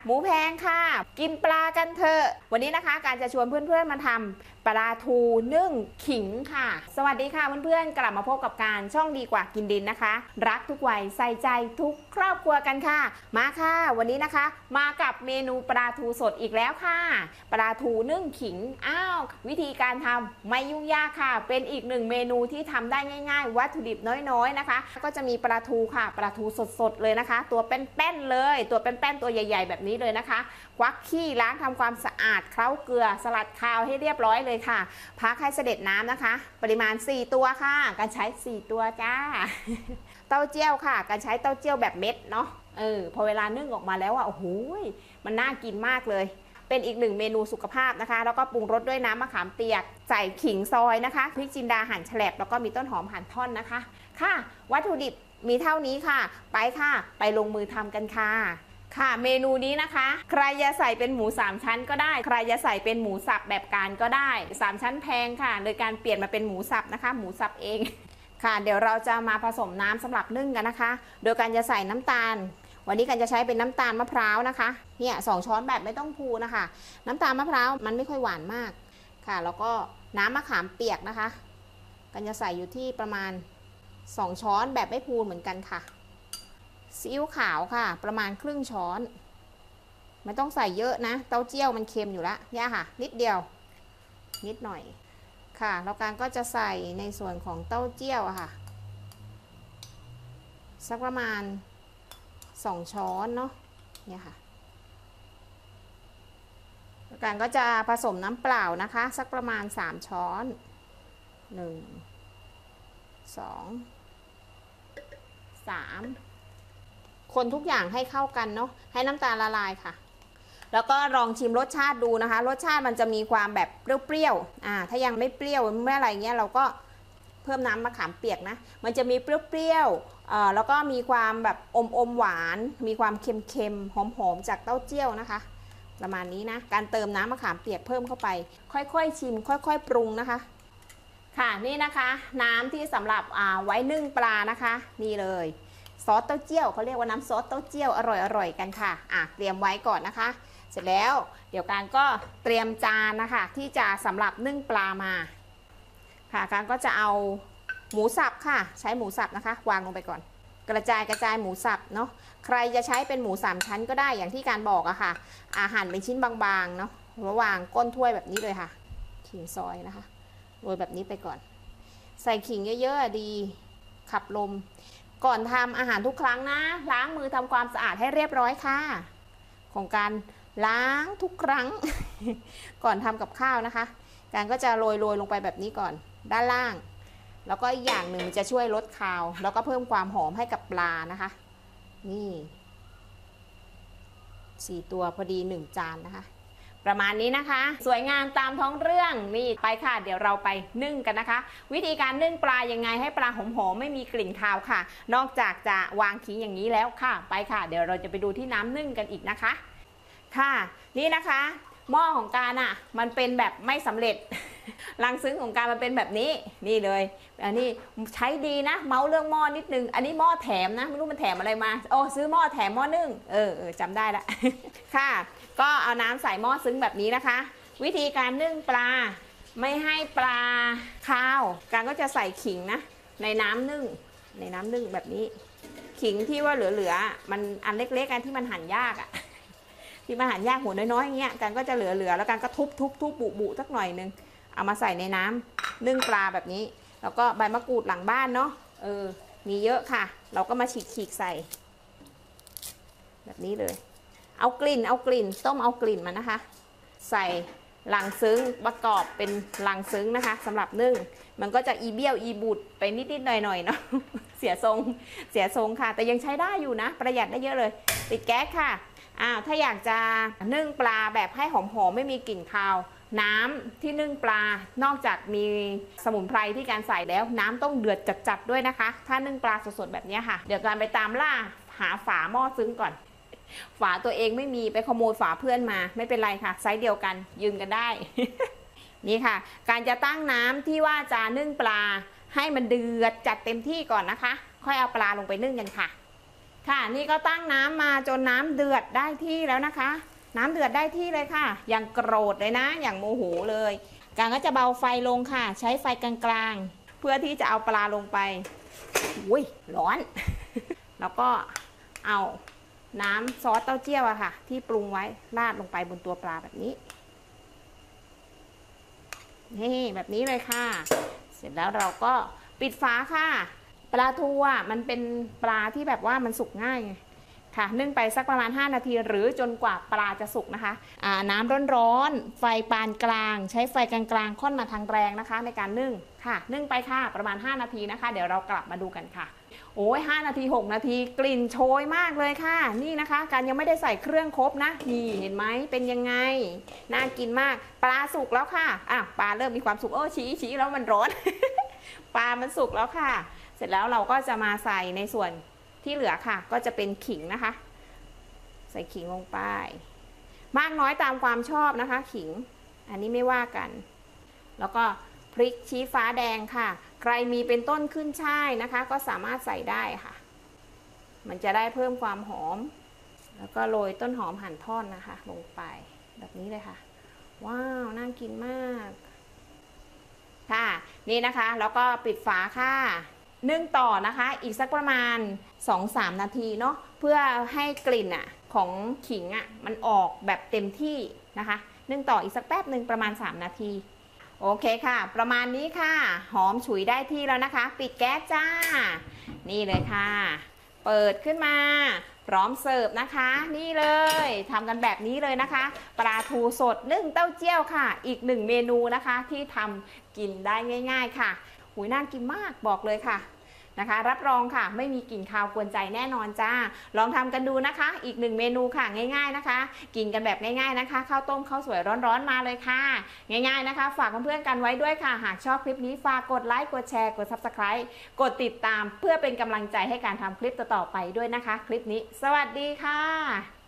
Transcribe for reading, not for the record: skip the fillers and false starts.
หมูแพงค่ะกินปลากันเถอะวันนี้นะคะการจะชวนเพื่อนๆมาทำปลาทูนึ่งขิงค่ะสวัสดีค่ะเพื่อนๆกลับมาพบกับการช่องดีกว่ากินดินนะคะรักทุกวัยใส่ใจทุกครอบครัวกันค่ะมาค่ะวันนี้นะคะมากับเมนูปลาทูสดอีกแล้วค่ะปลาทูนึ่งขิงวิธีการทำไม่ยุ่งยากค่ะเป็นอีกหนึ่งเมนูที่ทำได้ง่ายๆวัตถุดิบน้อยๆนะคะก็จะมีปลาทูค่ะปลาทูสดๆเลยนะคะตัวแป้นๆเลยตัวแป้นๆตัวใหญ่ๆแบบนี้เลยนะคะควักขี้ล้างทำความสะอาดเคล้าเกลือสลัดคาวให้เรียบร้อยเลยค่ะพักให้เสด็จน้ำนะคะปริมาณ4ตัวค่ะการใช้4ตัวจ้าเต้าเจี้ยวค่ะการใช้เต้าเจี้ยวแบบเม็ดเนาะพอเวลานึ่งออกมาแล้วโอ้โหมันน่ากินมากเลยเป็นอีกหนึ่งเมนูสุขภาพนะคะแล้วก็ปรุงรสด้วยน้ำมะขามเปียกใส่ขิงซอยนะคะพริกจินดาหั่นแฉลบแล้วก็มีต้นหอมหั่นท่อนนะคะค่ะวัตถุดิบมีเท่านี้ค่ะไปค่ะไปลงมือทำกันค่ะเมนูนี้นะคะใครจะใส่เป็นหมู3ชั้นก็ได้ใครจะใส่เป็นหมูสับแบบการก็ได้3ชั้นแพงค่ะโดยการเปลี่ยนมาเป็นหมูสับนะคะหมูสับเองค่ะเดี๋ยวเราจะมาผสมน้ำสำหรับนึ่งกันนะคะโดยการจะใส่น้ำตาลวันนี้กันจะใช้เป็นน้ำตาลมะพร้าวนะคะเนี่ย2 ช้อนแบบไม่ต้องพูนะคะน้ำตาลมะพร้าวมันไม่ค่อยหวานมากค่ะแล้วก็น้ำมะขามเปียกนะคะกันจะใส่อยู่ที่ประมาณ2 ช้อนแบบไม่พูเหมือนกันค่ะซีอิ๊วขาวค่ะประมาณครึ่งช้อนไม่ต้องใส่เยอะนะเต้าเจี้ยวมันเค็มอยู่แล้วย่าค่ะนิดเดียวนิดหน่อยค่ะแล้วการก็จะใส่ในส่วนของเต้าเจี้ยวค่ะสักประมาณ2 ช้อนเนาะเนี่ยค่ะแล้วการก็จะผสมน้ำเปล่านะคะสักประมาณ3 ช้อน1 2 3คนทุกอย่างให้เข้ากันเนาะให้น้ำตาลละลายค่ะแล้วก็ลองชิมรสชาติดูนะคะรสชาติมันจะมีความแบบเปรี้ยวๆถ้ายังไม่เปรี้ยวไม่อะไรเงี้ยเราก็เพิ่มน้ำมะขามเปียกนะมันจะมีเปรี้ยวๆแล้วก็มีความแบบอมหวานมีความเค็มๆหอมๆจากเต้าเจี้ยวนะคะประมาณนี้นะการเติมน้ำมะขามเปียกเพิ่มเข้าไปค่อยๆชิมค่อยๆปรุงนะคะค่ะนี่นะคะน้ำที่สำหรับไว้นึ่งปลานะคะนี่เลยซอสเต้าเจี้ยวเขาเรียกว่าน้ำซอสเต้าเจี้ยวอร่อยๆกันค่ะเตรียมไว้ก่อนนะคะเสร็จแล้วเดี๋ยวการก็เตรียมจานนะคะที่จะสำหรับนึ่งปลามาค่ะการก็จะเอาหมูสับค่ะใช้หมูสับนะคะวางลงไปก่อนกระจายหมูสับเนาะใครจะใช้เป็นหมู3 ชั้นก็ได้อย่างที่การบอกอะค่ะหั่นเป็นชิ้นบางๆเนาะแล้ววางก้นถ้วยแบบนี้เลยค่ะขิงซอยนะคะโรยแบบนี้ไปก่อนใส่ขิงเยอะๆดีขับลมก่อนทำอาหารทุกครั้งนะล้างมือทำความสะอาดให้เรียบร้อยค่ะของการล้างทุกครั้ง ก่อนทำกับข้าวนะคะการก็จะโรยลงไปแบบนี้ก่อนด้านล่างแล้วก็อีกอย่างหนึ่งจะช่วยลดคาวแล้วก็เพิ่มความหอมให้กับปลานะคะนี่4 ตัวพอดี1 จานนะคะประมาณนี้นะคะสวยงามตามท้องเรื่องนี่ไปค่ะเดี๋ยวเราไปนึ่งกันนะคะวิธีการนึ่งปลายังไงให้ปลาหอมๆไม่มีกลิ่นคาวค่ะนอกจากจะวางขิงอย่างนี้แล้วค่ะไปค่ะเดี๋ยวเราจะไปดูที่น้ำนึ่งกันอีกนะคะค่ะนี่นะคะหม้อของการมันเป็นแบบไม่สำเร็จลังซึ้งของการมันเป็นแบบนี้นี่เลยอันนี้ใช้ดีนะเมาเรื่องหม้อนิดนึงอันนี้หม้อแถมนะไม่รู้มันแถมอะไรมาซื้อหม้อแถมหม้อนึ่งจำได้ละค่ะก็เอาน้ำใส่หม้อซึ้งแบบนี้นะคะวิธีการนึ่งปลาไม่ให้ปลาคาวการก็จะใส่ขิงนะในน้ำนึ่งแบบนี้ขิงที่ว่าเหลือมันอันเล็กๆอันที่มันหั่นยากที่มันหั่นยากหัวน้อยๆอย่างเงี้ยการก็จะเหลือแล้วการก็ทุบบุสักหน่อยนึงเอามาใส่ในน้ำนึ่งปลาแบบนี้แล้วก็ใบมะกรูดหลังบ้านเนาะมีเยอะค่ะเราก็มาฉีกใส่แบบนี้เลยเอากลิ่นต้มเอากลิ่นมันนะคะใส่ลังซึ้งประกอบเป็นลังซึ้งนะคะสำหรับนึ่งมันก็จะอีเบี้ยวอีบุดไปนิดหน่อยเนาะ เสียทรงค่ะแต่ยังใช้ได้อยู่นะประหยัดได้เยอะเลยติดแก๊สค่ะถ้าอยากจะนึ่งปลาแบบให้หอมไม่มีกลิ่นคาวน้ำที่นึ่งปลานอกจากมีสมุนไพรที่การใส่แล้วน้ำต้องเดือดจัดด้วยนะคะถ้านึ่งปลาสดๆแบบนี้ค่ะเดี๋ยวการไปตามล่าหาฝาหม้อซึ้งก่อนฝาตัวเองไม่มีไปขโมยฝาเพื่อนมาไม่เป็นไรค่ะไซส์เดียวกันยืมกันได้ นี่ค่ะการจะตั้งน้ำที่ว่าจะนึ่งปลาให้มันเดือดจัดเต็มที่ก่อนนะคะค่อยเอาปลาลงไปนึ่งกันค่ะค่ะนี่ก็ตั้งน้ำมาจนน้ำเดือดได้ที่แล้วนะคะ น้ำเดือดได้ที่เลยค่ะอย่างโกรธเลยนะอย่างโมโหเลยการก็จะเบาไฟลงค่ะใช้ไฟกลางๆเพื่อที่จะเอาปลาลงไปอุ้ยร้อน แล้วก็เอาน้ำซอสเต้าเจี้ยวอะค่ะที่ปรุงไว้ราดลงไปบนตัวปลาแบบนี้นี่แบบนี้เลยค่ะเสร็จแล้วเราก็ปิดฝาค่ะปลาทูอ่ะมันเป็นปลาที่แบบว่ามันสุกง่ายค่ะนึ่งไปสักประมาณ5นาทีหรือจนกว่าปลาจะสุกนะคะน้ำร้อนๆไฟปานกลางใช้ไฟกลางๆค่อนมาทางแรงนะคะในการนึ่งค่ะนึ่งไปค่ะประมาณ5นาทีนะคะเดี๋ยวเรากลับมาดูกันค่ะโอ้ย5นาที6นาทีกลิ่นโชยมากเลยค่ะนี่นะคะการยังไม่ได้ใส่เครื่องครบนะนี่เห็นไหมเป็นยังไงน่ากินมากปลาสุกแล้วค่ะปลาเริ่มมีความสุกชี้แล้วมันร้อน ปลามันสุกแล้วค่ะเสร็จแล้วเราก็จะมาใส่ในส่วนที่เหลือค่ะก็จะเป็นขิงนะคะใส่ขิงลงไปมากน้อยตามความชอบนะคะขิงอันนี้ไม่ว่ากันแล้วก็พริกชี้ฟ้าแดงค่ะใครมีเป็นต้นขึ้นช่ายนะคะก็สามารถใส่ได้ค่ะมันจะได้เพิ่มความหอมแล้วก็โรยต้นหอมหั่นท่อนนะคะลงไปแบบนี้เลยค่ะว้าวน่ากินมากค่ะนี่นะคะแล้วก็ปิดฝาค่ะนึ่งต่อนะคะอีกสักประมาณ 2-3 นาทีเนาะเพื่อให้กลิ่นของขิงมันออกแบบเต็มที่นะคะนึ่งต่ออีกสักแป๊บหนึ่งประมาณ3นาทีโอเคค่ะประมาณนี้ค่ะหอมฉุยได้ที่แล้วนะคะปิดแก๊สจ้านี่เลยค่ะเปิดขึ้นมาพร้อมเสิร์ฟนะคะนี่เลยทำกันแบบนี้เลยนะคะปลาทูสดนึ่งเต้าเจี้ยวค่ะอีก1เมนูนะคะที่ทำกินได้ง่ายๆค่ะหูยน่ากินมากบอกเลยค่ะนะคะรับรองค่ะไม่มีกลิ่นคาวกวนใจแน่นอนจ้าลองทำกันดูนะคะอีก1เมนูค่ะง่ายๆนะคะกินกันแบบง่ายๆนะคะข้าวต้มข้าวสวยร้อนๆมาเลยค่ะง่ายๆนะคะฝากเพื่อนๆกันไว้ด้วยค่ะหากชอบคลิปนี้ฝากกดไลค์กดแชร์กด Subscribe กดติดตามเพื่อเป็นกำลังใจให้การทำคลิปต่อๆไปด้วยนะคะคลิปนี้สวัสดีค่ะ